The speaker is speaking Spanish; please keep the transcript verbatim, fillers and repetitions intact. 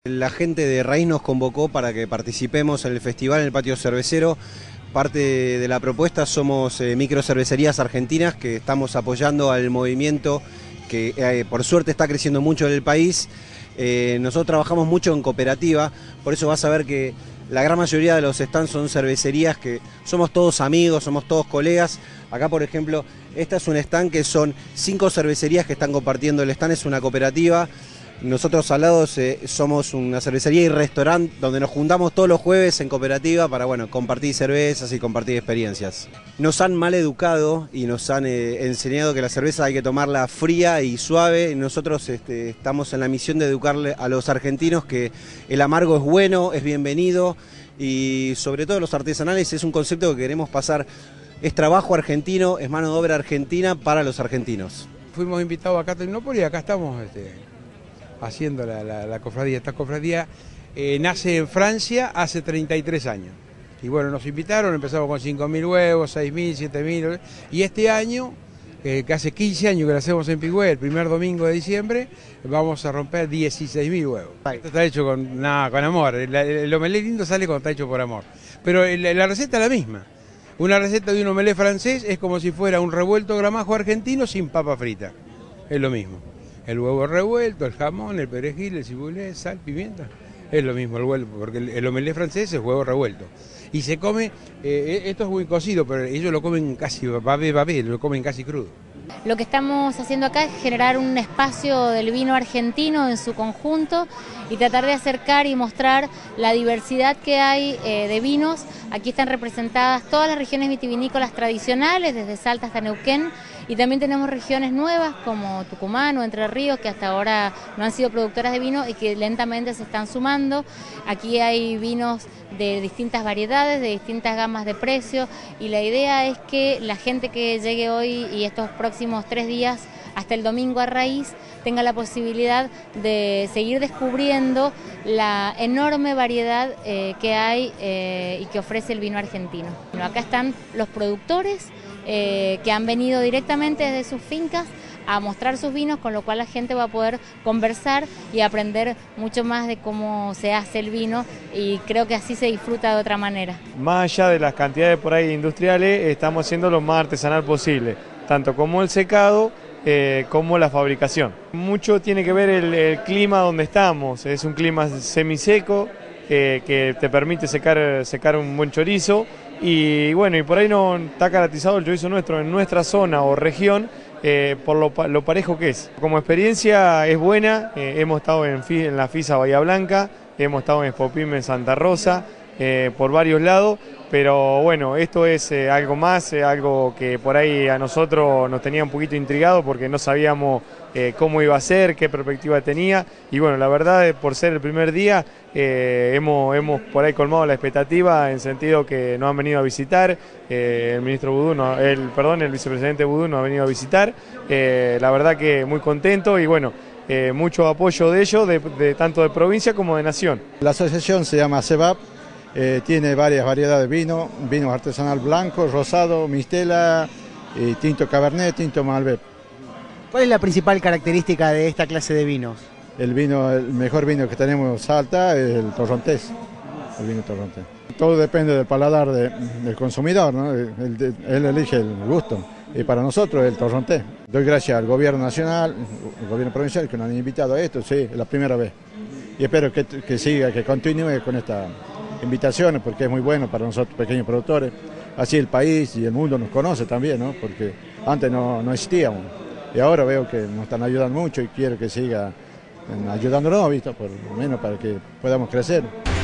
La gente de Raíz nos convocó para que participemos en el festival en el patio cervecero. Parte de la propuesta somos eh, microcervecerías argentinas que estamos apoyando al movimiento que eh, por suerte está creciendo mucho en el país. Eh, nosotros trabajamos mucho en cooperativa, por eso vas a ver que la gran mayoría de los stands son cervecerías que somos todos amigos, somos todos colegas. Acá, por ejemplo, esta es un stand que son cinco cervecerías que están compartiendo el stand, es una cooperativa. Nosotros al lado eh, somos una cervecería y restaurante donde nos juntamos todos los jueves en cooperativa para bueno, compartir cervezas y compartir experiencias. Nos han mal educado y nos han eh, enseñado que la cerveza hay que tomarla fría y suave. Nosotros este, estamos en la misión de educarle a los argentinos que el amargo es bueno, es bienvenido y sobre todo los artesanales es un concepto que queremos pasar. Es trabajo argentino, es mano de obra argentina para los argentinos. Fuimos invitados acá a Tecnópolis y acá estamos este, haciendo la, la, la cofradía. Esta cofradía eh, nace en Francia hace treinta y tres años. Y bueno, nos invitaron, empezamos con cinco mil huevos, seis mil, siete mil. Y este año, eh, que hace quince años que lo hacemos en Pigüé, el primer domingo de diciembre, vamos a romper dieciséis mil huevos. Esto está hecho con, nada, con amor. El, el omelé lindo sale cuando está hecho por amor. Pero el, la receta es la misma. Una receta de un omelé francés es como si fuera un revuelto gramajo argentino sin papa frita. Es lo mismo. El huevo revuelto, el jamón, el perejil, el cibulé, sal, pimienta. Es lo mismo el huevo, porque el, el omelé francés es huevo revuelto. Y se come, eh, esto es muy cocido, pero ellos lo comen casi babé, babé, lo comen casi crudo. Lo que estamos haciendo acá es generar un espacio del vino argentino en su conjunto y tratar de acercar y mostrar la diversidad que hay eh, de vinos. Aquí están representadas todas las regiones vitivinícolas tradicionales, desde Salta hasta Neuquén, y también tenemos regiones nuevas como Tucumán o Entre Ríos, que hasta ahora no han sido productoras de vino y que lentamente se están sumando. Aquí hay vinos de distintas variedades, de distintas gamas de precios, y la idea es que la gente que llegue hoy y estos próximos tres días hasta el domingo a Raíz tenga la posibilidad de seguir descubriendo la enorme variedad eh, que hay eh, y que ofrece el vino argentino. Bueno, acá están los productores eh, que han venido directamente desde sus fincas a mostrar sus vinos, con lo cual la gente va a poder conversar y aprender mucho más de cómo se hace el vino, y creo que así se disfruta de otra manera. Más allá de las cantidades por ahí industriales, estamos haciendo lo más artesanal posible, tanto como el secado eh, como la fabricación. Mucho tiene que ver el, el clima donde estamos, es un clima semiseco eh, que te permite secar, secar un buen chorizo, y bueno, y por ahí no está caracterizado el chorizo nuestro en nuestra zona o región, Eh, por lo, lo parejo que es. Como experiencia es buena, eh, hemos estado en, en la FISA Bahía Blanca, hemos estado en Expopime en Santa Rosa, eh, por varios lados, pero bueno, esto es eh, algo más, eh, algo que por ahí a nosotros nos tenía un poquito intrigado porque no sabíamos eh, cómo iba a ser, qué perspectiva tenía, y bueno, la verdad, por ser el primer día, eh, hemos, hemos por ahí colmado la expectativa en sentido que nos han venido a visitar, eh, el ministro Vudú, no, el, perdón, el vicepresidente Vudú nos ha venido a visitar, eh, la verdad que muy contento y bueno, eh, mucho apoyo de ellos, de, de, tanto de provincia como de nación. La asociación se llama CEVAP. Eh, tiene varias variedades de vino, vino artesanal blanco, rosado, mistela, eh, tinto cabernet, tinto malbec. ¿Cuál es la principal característica de esta clase de vinos? El vino, el mejor vino que tenemos en Salta es el torrontés, el vino torrontés. Todo depende del paladar de, del consumidor, ¿no? Él, él, él elige el gusto, y para nosotros el torrontés. Doy gracias al gobierno nacional, al gobierno provincial que nos han invitado a esto, sí, es la primera vez. Y espero que, que siga, que continúe con esta invitaciones, porque es muy bueno para nosotros pequeños productores. Así el país y el mundo nos conoce también, ¿no? Porque antes no, no existíamos y ahora veo que nos están ayudando mucho y quiero que siga ayudándonos, ¿visto? Por lo menos para que podamos crecer.